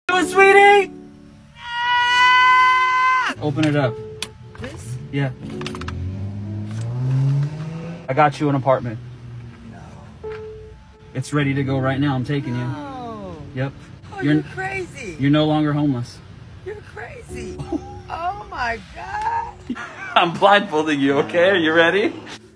Do it, sweetie! Open it up. This? Yeah. I got you an apartment. No. It's ready to go right now. I'm taking you. No. Yep. Oh, you're crazy. You're no longer homeless. You're crazy. Oh my God. I'm blindfolding you, okay? Are you ready?